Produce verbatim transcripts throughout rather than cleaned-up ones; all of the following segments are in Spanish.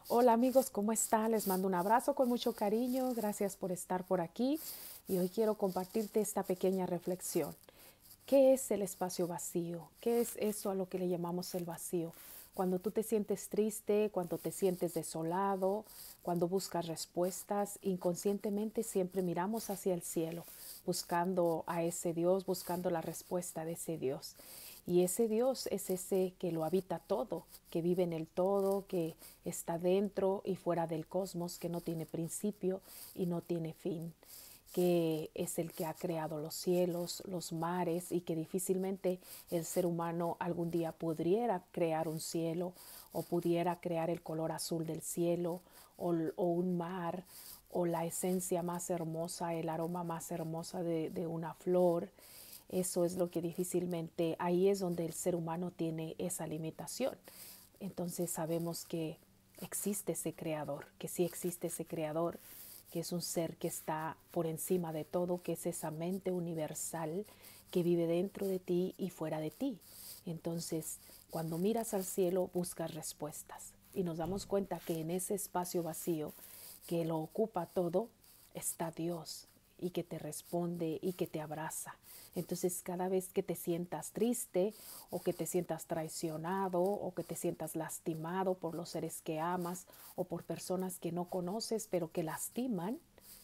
Hola amigos, ¿cómo están? Les mando un abrazo con mucho cariño. Gracias por estar por aquí. Y hoy quiero compartirte esta pequeña reflexión. ¿Qué es el espacio vacío? ¿Qué es eso a lo que le llamamos el vacío? Cuando tú te sientes triste, cuando te sientes desolado, cuando buscas respuestas, inconscientemente siempre miramos hacia el cielo, buscando a ese Dios, buscando la respuesta de ese Dios. Y ese Dios es ese que lo habita todo, que vive en el todo, que está dentro y fuera del cosmos, que no tiene principio y no tiene fin, que es el que ha creado los cielos, los mares y que difícilmente el ser humano algún día pudiera crear un cielo o pudiera crear el color azul del cielo o, o un mar o la esencia más hermosa, el aroma más hermosa de, de una flor. Eso es lo que difícilmente, ahí es donde el ser humano tiene esa limitación. Entonces sabemos que existe ese creador, que sí existe ese creador, que es un ser que está por encima de todo, que es esa mente universal que vive dentro de ti y fuera de ti. Entonces, cuando miras al cielo, buscas respuestas y nos damos cuenta que en ese espacio vacío que lo ocupa todo, está Dios y que te responde y que te abraza. Entonces cada vez que te sientas triste o que te sientas traicionado o que te sientas lastimado por los seres que amas o por personas que no conoces pero que lastiman,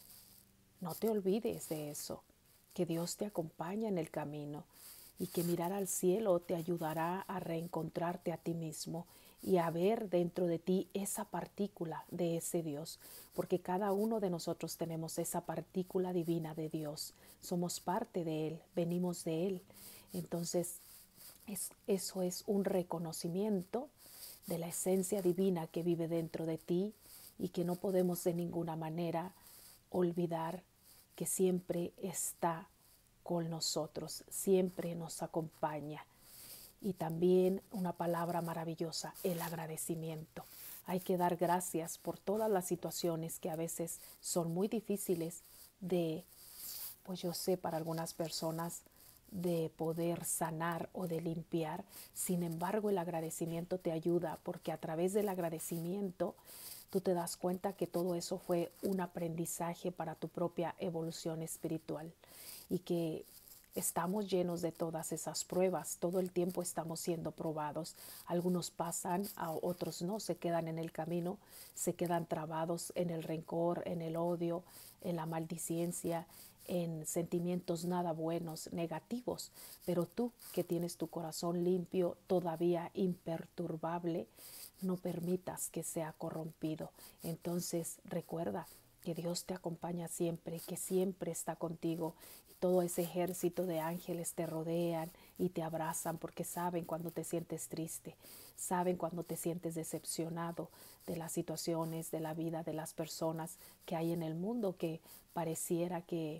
no te olvides de eso, que Dios te acompaña en el camino y que mirar al cielo te ayudará a reencontrarte a ti mismo y a ver dentro de ti esa partícula de ese Dios, porque cada uno de nosotros tenemos esa partícula divina de Dios, somos parte de Él, venimos de Él. Entonces, es, eso es un reconocimiento de la esencia divina que vive dentro de ti y que no podemos de ninguna manera olvidar que siempre está con nosotros, siempre nos acompaña. Y también una palabra maravillosa, el agradecimiento. Hay que dar gracias por todas las situaciones que a veces son muy difíciles de, pues yo sé, para algunas personas de poder sanar o de limpiar. Sin embargo, el agradecimiento te ayuda porque a través del agradecimiento tú te das cuenta que todo eso fue un aprendizaje para tu propia evolución espiritual y que estamos llenos de todas esas pruebas, todo el tiempo estamos siendo probados. Algunos pasan, a otros no, se quedan en el camino, se quedan trabados en el rencor, en el odio, en la maldicencia, en sentimientos nada buenos, negativos. Pero tú que tienes tu corazón limpio, todavía imperturbable, no permitas que sea corrompido. Entonces recuerda que Dios te acompaña siempre, que siempre está contigo. Y todo ese ejército de ángeles te rodean y te abrazan porque saben cuando te sientes triste, saben cuando te sientes decepcionado de las situaciones, de la vida, de las personas que hay en el mundo que pareciera que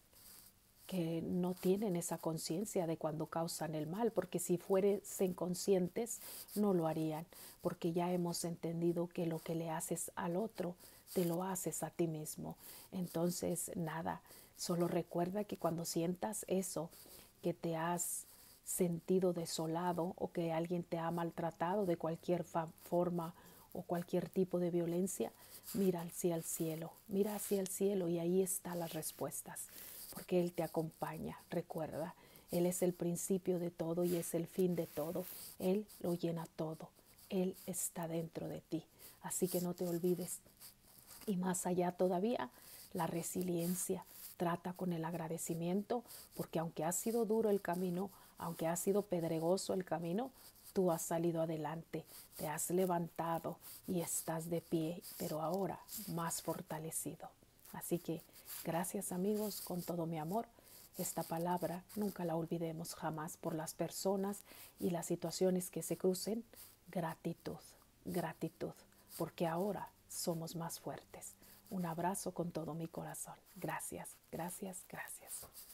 que no tienen esa conciencia de cuando causan el mal, porque si fuesen conscientes no lo harían, porque ya hemos entendido que lo que le haces al otro, te lo haces a ti mismo. Entonces, nada, solo recuerda que cuando sientas eso, que te has sentido desolado o que alguien te ha maltratado de cualquier forma o cualquier tipo de violencia, mira hacia el cielo, mira hacia el cielo y ahí están las respuestas, porque Él te acompaña, recuerda, Él es el principio de todo y es el fin de todo, Él lo llena todo, Él está dentro de ti, así que no te olvides. Y más allá todavía, la resiliencia, trata con el agradecimiento, porque aunque ha sido duro el camino, aunque ha sido pedregoso el camino, tú has salido adelante, te has levantado y estás de pie, pero ahora más fortalecido. Así que gracias amigos, con todo mi amor. Esta palabra nunca la olvidemos jamás por las personas y las situaciones que se crucen. Gratitud, gratitud, porque ahora somos más fuertes. Un abrazo con todo mi corazón. Gracias, gracias, gracias.